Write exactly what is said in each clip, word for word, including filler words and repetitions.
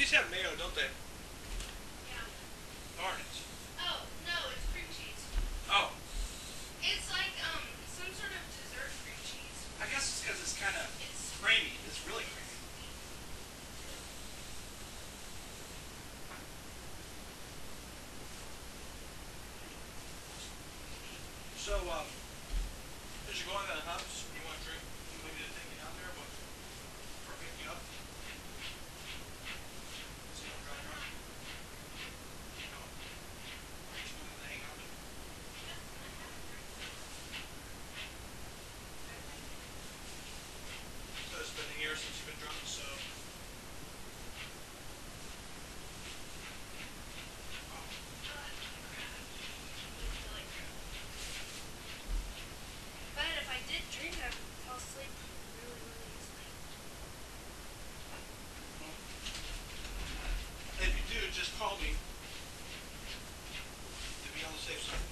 these have mayo, don't they? Yeah. Darn it. Oh, no, it's cream cheese. Oh. It's like, um, some sort of dessert cream cheese. I guess it's because it's kind of It's creamy. It's really creamy. So, um, as you're going to the house, you want a drink? You want me to take you down there? What? Or pick you up? So you don't drive around? No. Are you still going to hang out? Yes, I have a drink. So it's been a year since you've been drunk, so. Oh. Oh, that's not bad. I do feel like crap. But if I did drink, I would fall asleep really, really easily. If you do, just call me. To be on the safe side.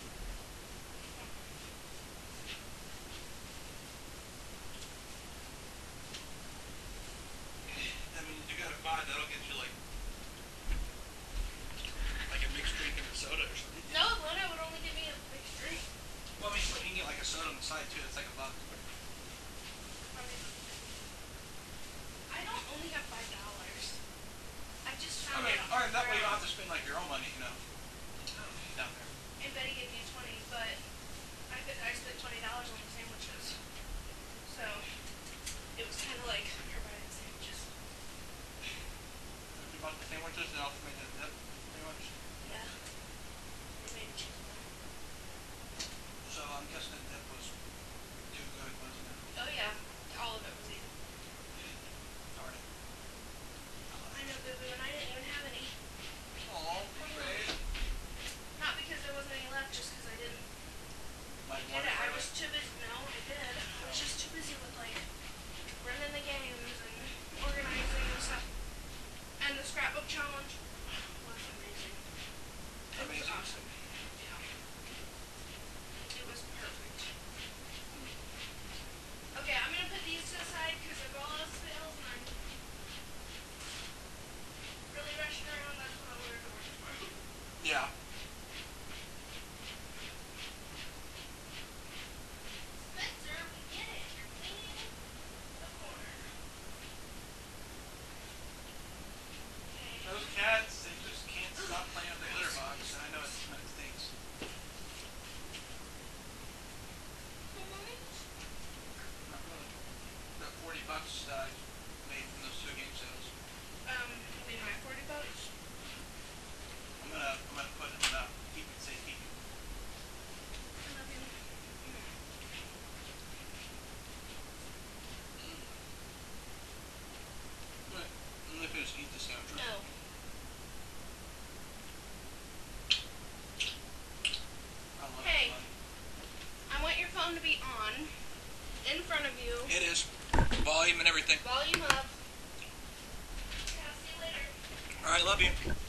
I mean, you got a pod, that'll get you like like a mixed drink and a soda or something. No, Luna would only give me a mixed drink. Well, I mean, but you can get like a soda on the side too. It's like a buck. I mean, I don't only have five dollars. I just I found mean, it on alright, the that way you don't ground. have to spend like your own money, you know. Down there. And Betty gave me a twenty, but I could, I spent twenty dollars on the sandwiches. So, it was kind of like her buying sandwiches. You bought the sandwiches and also made the dip, pretty much. Yeah. We made a cheeseburger. So I'm guessing the dip was too good, wasn't it? Oh yeah, all of it was eaten. Darn it. I know, Boo Boo, and I didn't even have any. Aw, poor babe. Not because there wasn't any left, just because I didn't Like get water it. I for was it? too busy. No, I did. I was just too busy with like running the games and organizing and stuff. And the scrapbook challenge was amazing. It was Amazing? awesome. Yeah. It was perfect. Okay, I'm gonna put these to the side because if all else fails and I'm really rushing around, that's when I'll wear to work tomorrow. Yeah. Spencer, we get it. You're cleaning the corner. Okay. Those cats, they just can't stop playing with the litter box, and I know it, it stinks. How much? Not really. That forty bucks that I made from those two game sales. Um, you mean my forty bucks? I'm gonna, I'm gonna put it in uh, keep it safe keeping. I love you. But I'm gonna just eat this sandwich. No. I love Hey. it, buddy. I want your phone to be on, in front of you. It is. Volume and everything. Volume up. Okay, I'll see you later. Alright, love you.